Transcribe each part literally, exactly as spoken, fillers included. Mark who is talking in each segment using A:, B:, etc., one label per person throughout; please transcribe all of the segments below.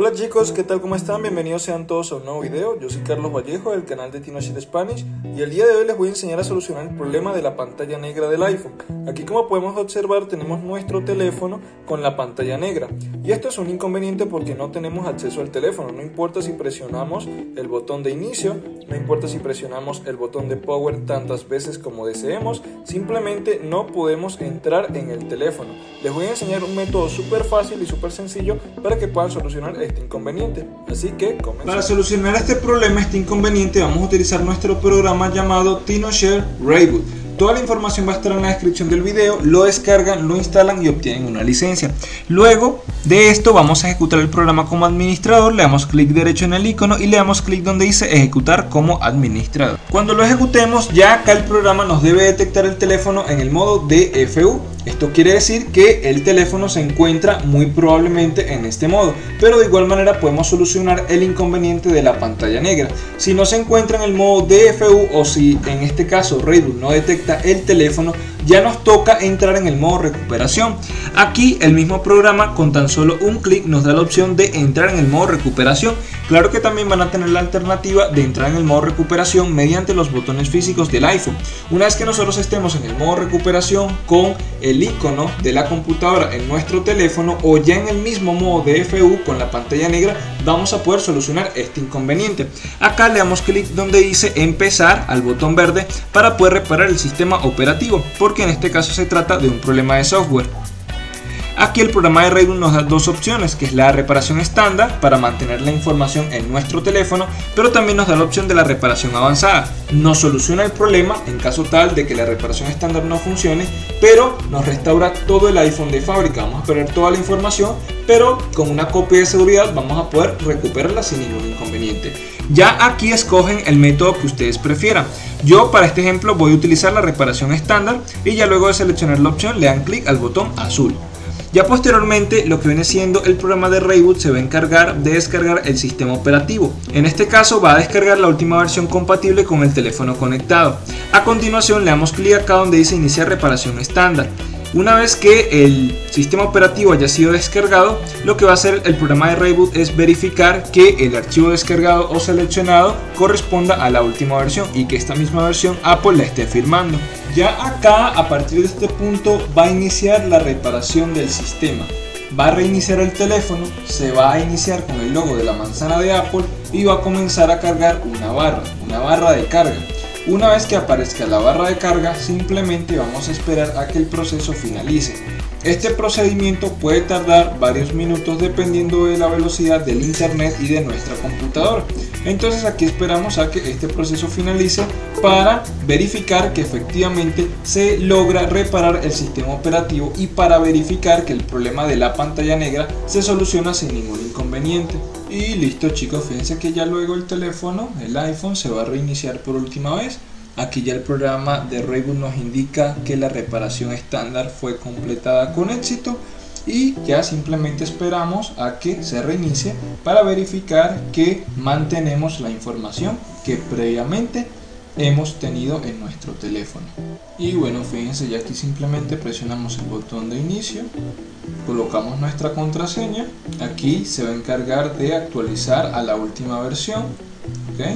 A: Hola chicos, ¿qué tal? ¿Cómo están? Bienvenidos sean todos a un nuevo video. Yo soy Carlos Vallejo del canal de TinoShare Spanish y el día de hoy les voy a enseñar a solucionar el problema de la pantalla negra del iPhone. Aquí, como podemos observar, tenemos nuestro teléfono con la pantalla negra y esto es un inconveniente porque no tenemos acceso al teléfono. No importa si presionamos el botón de inicio, no importa si presionamos el botón de power tantas veces como deseemos, simplemente no podemos entrar en el teléfono. Les voy a enseñar un método súper fácil y súper sencillo para que puedan solucionar este inconveniente, así que comencemos. Para solucionar este problema, este inconveniente, vamos a utilizar nuestro programa llamado TinoShare Rayboot. Toda la información va a estar en la descripción del video, lo descargan, lo instalan y obtienen una licencia. Luego de esto vamos a ejecutar el programa como administrador, le damos clic derecho en el icono y le damos clic donde dice ejecutar como administrador. Cuando lo ejecutemos, ya acá el programa nos debe detectar el teléfono en el modo D F U. Esto quiere decir que el teléfono se encuentra muy probablemente en este modo, pero de igual manera podemos solucionar el inconveniente de la pantalla negra. Si no se encuentra en el modo D F U o si en este caso Rayboot no detecta el teléfono, ya nos toca entrar en el modo recuperación. Aquí el mismo programa con tan solo un clic nos da la opción de entrar en el modo recuperación. Claro que también van a tener la alternativa de entrar en el modo recuperación mediante los botones físicos del iPhone. Una vez que nosotros estemos en el modo recuperación con el icono de la computadora en nuestro teléfono o ya en el mismo modo D F U con la pantalla negra, vamos a poder solucionar este inconveniente. Acá le damos clic donde dice empezar al botón verde para poder reparar el sistema operativo, porque en este caso se trata de un problema de software. Aquí el programa de Rayboot nos da dos opciones, que es la reparación estándar para mantener la información en nuestro teléfono, pero también nos da la opción de la reparación avanzada. Nos soluciona el problema en caso tal de que la reparación estándar no funcione, pero nos restaura todo el iPhone de fábrica. Vamos a perder toda la información, pero con una copia de seguridad vamos a poder recuperarla sin ningún inconveniente. Ya aquí escogen el método que ustedes prefieran. Yo para este ejemplo voy a utilizar la reparación estándar y ya luego de seleccionar la opción le dan clic al botón azul. Ya posteriormente lo que viene siendo el programa de Rayboot se va a encargar de descargar el sistema operativo. En este caso va a descargar la última versión compatible con el teléfono conectado. A continuación le damos clic acá donde dice iniciar reparación estándar. Una vez que el sistema operativo haya sido descargado, lo que va a hacer el programa de Rayboot es verificar que el archivo descargado o seleccionado corresponda a la última versión y que esta misma versión Apple la esté firmando. Ya acá, a partir de este punto, va a iniciar la reparación del sistema. Va a reiniciar el teléfono, se va a iniciar con el logo de la manzana de Apple y va a comenzar a cargar una barra, una barra de carga. Una vez que aparezca la barra de carga, simplemente vamos a esperar a que el proceso finalice. Este procedimiento puede tardar varios minutos dependiendo de la velocidad del internet y de nuestra computadora. Entonces aquí esperamos a que este proceso finalice para verificar que efectivamente se logra reparar el sistema operativo y para verificar que el problema de la pantalla negra se soluciona sin ningún inconveniente. Y listo chicos, fíjense que ya luego el teléfono, el iPhone, se va a reiniciar por última vez. Aquí ya el programa de Rayboot nos indica que la reparación estándar fue completada con éxito y ya simplemente esperamos a que se reinicie para verificar que mantenemos la información que previamente hemos tenido en nuestro teléfono. Y bueno, fíjense, ya aquí simplemente presionamos el botón de inicio, colocamos nuestra contraseña, aquí se va a encargar de actualizar a la última versión, ¿ok?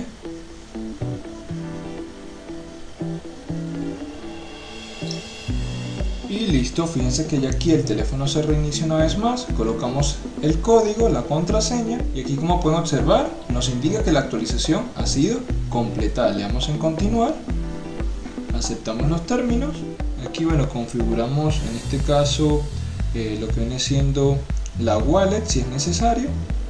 A: Y listo, fíjense que ya aquí el teléfono se reinicia una vez más, colocamos el código, la contraseña y aquí, como pueden observar, nos indica que la actualización ha sido completada. Le damos en continuar, aceptamos los términos, aquí bueno, configuramos en este caso eh, lo que viene siendo la wallet si es necesario.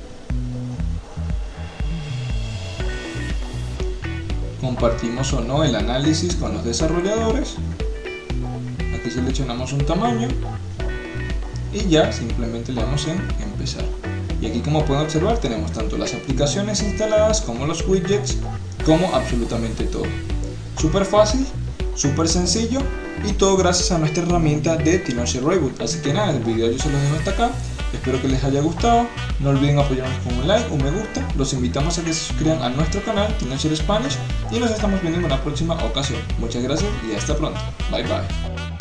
A: Compartimos o no el análisis con los desarrolladores. Aquí seleccionamos un tamaño y ya simplemente le damos en empezar. Y aquí, como pueden observar, tenemos tanto las aplicaciones instaladas como los widgets, como absolutamente todo. Súper fácil, súper sencillo y todo gracias a nuestra herramienta de TinoShare Rayboot. Así que nada, el video yo se los dejo hasta acá. Espero que les haya gustado. No olviden apoyarnos con un like, un me gusta. Los invitamos a que se suscriban a nuestro canal TinoShare Spanish y nos estamos viendo en una próxima ocasión. Muchas gracias y hasta pronto. Bye bye.